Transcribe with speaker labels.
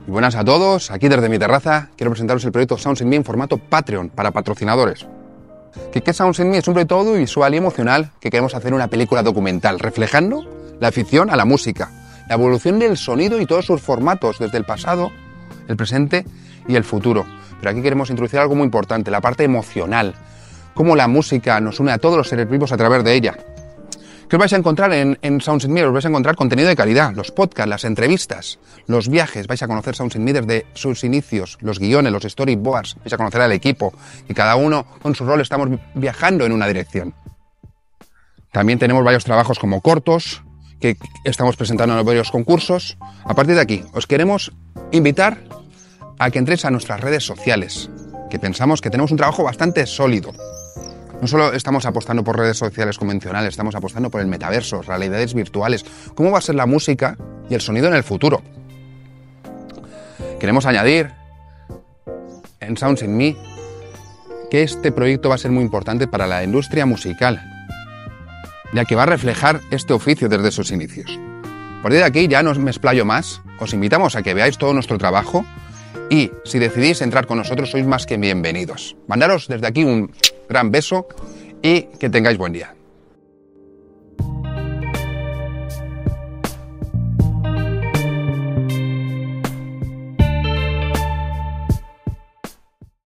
Speaker 1: Y buenas a todos, aquí desde mi terraza quiero presentaros el proyecto Sounds in Me en formato Patreon para patrocinadores. ¿Qué es Sounds in Me? Es un proyecto audiovisual y emocional que queremos hacer una película documental, reflejando la afición a la música, la evolución del sonido y todos sus formatos, desde el pasado, el presente y el futuro. Pero aquí queremos introducir algo muy importante, la parte emocional, cómo la música nos une a todos los seres vivos a través de ella. ¿Qué os vais a encontrar en Sounds in Me? Os vais a encontrar contenido de calidad, los podcasts, las entrevistas, los viajes, vais a conocer Sounds in Me desde sus inicios, los guiones, los storyboards, vais a conocer al equipo y cada uno con su rol estamos viajando en una dirección. También tenemos varios trabajos como cortos que estamos presentando en varios concursos. A partir de aquí, os queremos invitar a que entréis a nuestras redes sociales, que pensamos que tenemos un trabajo bastante sólido. No solo estamos apostando por redes sociales convencionales, estamos apostando por el metaverso, realidades virtuales, cómo va a ser la música y el sonido en el futuro. Queremos añadir en Sounds in Me que este proyecto va a ser muy importante para la industria musical, ya que va a reflejar este oficio desde sus inicios. A partir de aquí ya no me explayo más, os invitamos a que veáis todo nuestro trabajo y si decidís entrar con nosotros sois más que bienvenidos. Mandaros desde aquí un gran beso y que tengáis buen día.